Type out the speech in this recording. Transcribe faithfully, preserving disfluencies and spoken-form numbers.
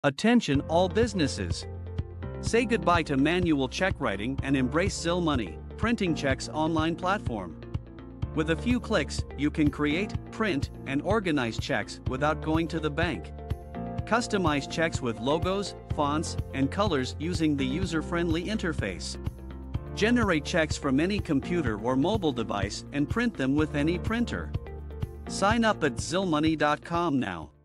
Attention all businesses. Say goodbye to manual check writing and embrace ZillMoney, printing checks online platform. With a few clicks, you can create, print, and organize checks without going to the bank. Customize checks with logos, fonts, and colors using the user-friendly interface. Generate checks from any computer or mobile device and print them with any printer. Sign up at zill money dot com now.